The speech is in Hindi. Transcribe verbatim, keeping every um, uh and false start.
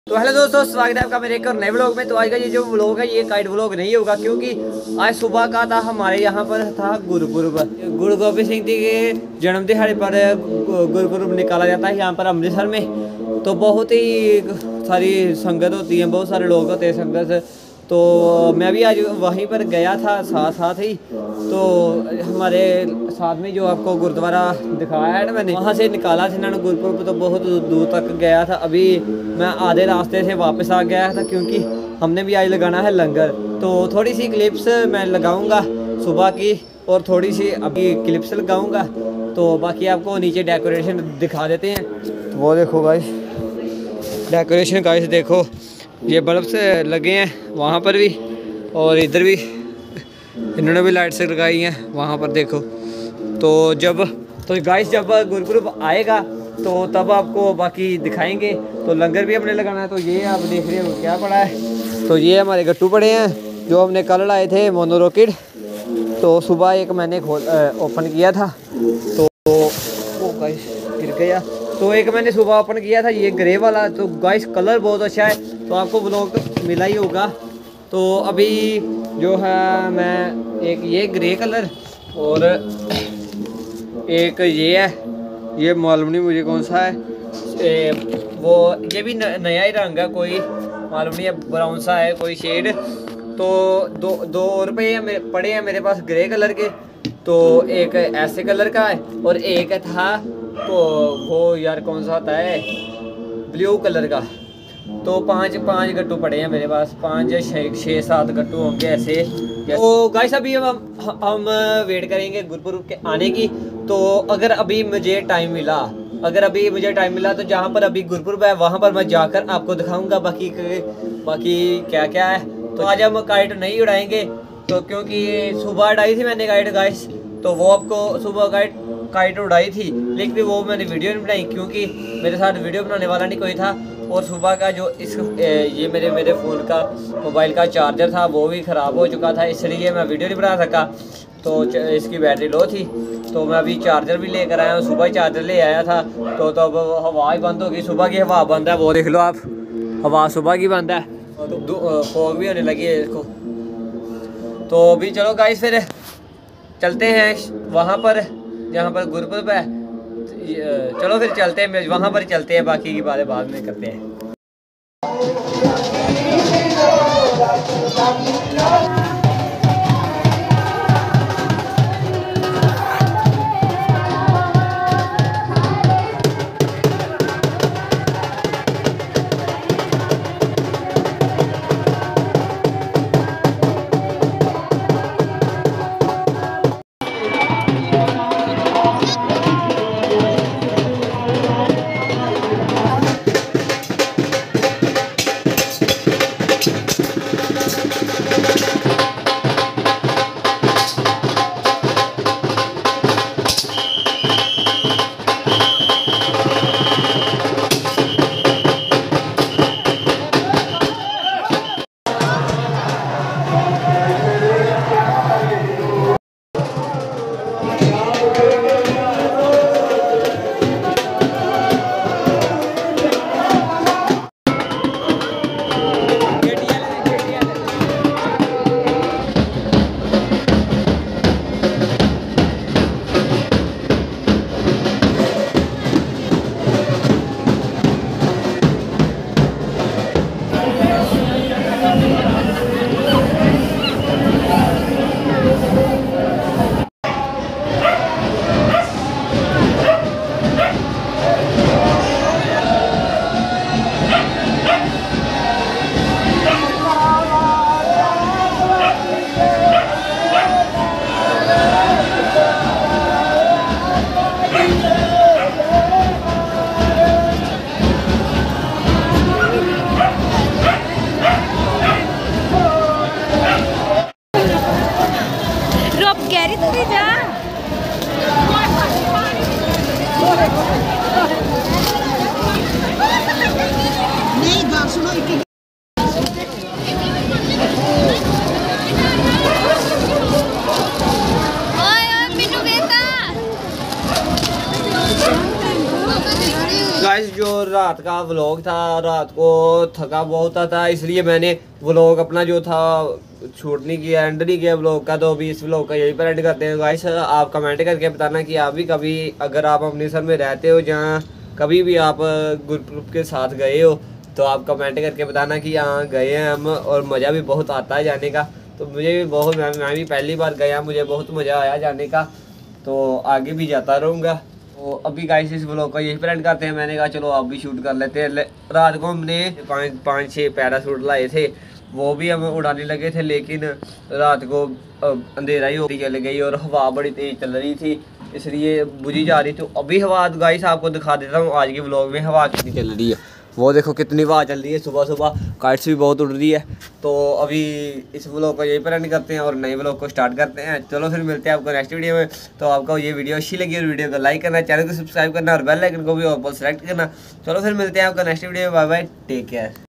तो हेलो दोस्तों, स्वागत है आपका मेरे एक और नए व्लॉग में। तो आज का ये जो व्लॉग है ये काइट व्लॉग नहीं होगा, क्योंकि आज सुबह का था हमारे यहाँ पर था गुरुपुरब। गुरु गोबिंद सिंह जी के जन्म दिहाड़े पर गुरुपुरब निकाला जाता है यहाँ पर अमृतसर में। तो बहुत ही सारी संगत होती है, बहुत सारे लोग होते हैं संगत। तो मैं भी आज वहीं पर गया था साथ साथ ही। तो हमारे साथ में जो आपको गुरुद्वारा दिखाया है ना, मैंने वहाँ से निकाला था इन्होंने गुरुपुरब। तो बहुत दूर तक गया था, अभी मैं आधे रास्ते से वापस आ गया था, क्योंकि हमने भी आज लगाना है लंगर। तो थोड़ी सी क्लिप्स मैं लगाऊंगा सुबह की और थोड़ी सी अभी क्लिप्स लगाऊंगा। तो बाकी आपको नीचे डेकोरेशन दिखा देते हैं। तो वो देखो गाइस, डेकोरेशन गाइस देखो, ये बल्ब से लगे हैं वहाँ पर भी और इधर भी इन्होंने भी लाइट से लगाई हैं वहाँ पर देखो। तो जब तो गाइस जब गुरुपुरब आएगा तो तब आपको बाकी दिखाएंगे। तो लंगर भी हमने लगाना है। तो ये आप देख रहे हो क्या पड़ा है। तो ये हमारे गट्टू पड़े हैं जो हमने कल लाए थे, मोनो रॉकेट। तो सुबह एक मैंने खोल ओपन किया था, तो वो गाइस गिर गया। तो एक मैंने सुबह ओपन किया था ये ग्रे वाला। तो गाइस कलर बहुत अच्छा है, तो आपको ब्लॉग मिला ही होगा। तो अभी जो है मैं एक ये ग्रे कलर और एक ये है, ये मालूम नहीं मुझे कौन सा है। ए, वो ये भी न, नया ही रंग है, कोई मालूम नहीं है, ब्राउन सा है कोई शेड। तो दो दो रुपये पड़े हैं मेरे पास ग्रे कलर के। तो एक ऐसे कलर का है और एक था तो वो यार कौन सा होता है, ब्लू कलर का। तो पांच पांच गट्टू पड़े हैं मेरे पास, पांच छः छः सात गट्टू होंगे ऐसे। तो गाइस अभी हम हम वेट करेंगे गुरुपुरब के आने की। तो अगर अभी मुझे टाइम मिला अगर अभी मुझे टाइम मिला तो जहाँ पर अभी गुरुपुरब है वहाँ पर मैं जाकर आपको दिखाऊंगा बाकी बाकी क्या क्या है। तो आज हम काइट नहीं उड़ाएंगे, तो क्योंकि सुबह उड़ाई थी मैंने काइट गाइस। तो वो आपको सुबह काइट काइट उड़ाई थी, लेकिन वो मैंने वीडियो नहीं बनाई क्योंकि मेरे साथ वीडियो बनाने वाला नहीं कोई था। और सुबह का जो इस ये मेरे मेरे फ़ोन का मोबाइल का चार्जर था वो भी ख़राब हो चुका था, इसलिए मैं वीडियो नहीं बना सका। तो इसकी बैटरी लो थी, तो मैं अभी चार्जर भी लेकर आया हूँ। सुबह ही चार्जर ले आया था। तो तो अब हवा ही बंद होगी, सुबह की हवा बंद है, वो देख लो आप, हवा सुबह की बंद है। फॉग भी होने लगी है इसको। तो अभी चलो गाइस फिर चलते हैं वहाँ पर जहाँ पर गुरुपुरब है। चलो फिर चलते हैं वहाँ पर, चलते हैं, बाकी की बातें बाद में करते हैं। गाइस जो रात का व्लॉग था, रात को थका बहुत था इसलिए मैंने व्लॉग अपना जो था शूट नहीं किया, एंड नहीं किया व्लॉग का। तो अभी इस व्लॉग का यही पर एंड करते हैं गाइस। आप कमेंट करके बताना कि आप भी कभी अगर आप अमृतसर में रहते हो, जहाँ कभी भी आप ग्रुप के साथ गए हो, तो आप कमेंट करके बताना कि यहाँ गए हैं हम और मज़ा भी बहुत आता है जाने का। तो मुझे भी बहुत, मैं भी पहली बार गया, मुझे बहुत मज़ा आया जाने का, तो आगे भी जाता रहूँगा। तो अभी गाइस इस व्लॉग का यही एंड करते हैं। मैंने कहा चलो आप भी शूट कर लेते हैं। रात को हमने पाँच पाँच छः पैराशूट लाए थे, वो भी हम उड़ाने लगे थे, लेकिन रात को अंधेरा ही होती चली गई और हवा बड़ी तेज़ चल रही थी, इसलिए बुझी जा रही। तो अभी हवा गाइस आपको दिखा देता हूँ आज के व्लॉग में हवा कितनी चल रही है। वो देखो कितनी हवा चल रही है, सुबह सुबह काइट्स भी बहुत उड़ रही है। तो अभी इस व्लॉग को यही पर एंड करते हैं और नए व्लॉग को स्टार्ट करते हैं। चलो फिर मिलते हैं आपको नेक्स्ट वीडियो में। तो आपको ये वीडियो अच्छी लगी और वीडियो को लाइक करना, चैनल को सब्सक्राइब करना और बेल आइकन को भी ऑल पर सेलेक्ट करना। चलो फिर मिलते हैं आपको नेक्स्ट वीडियो में। Bye bye, take care.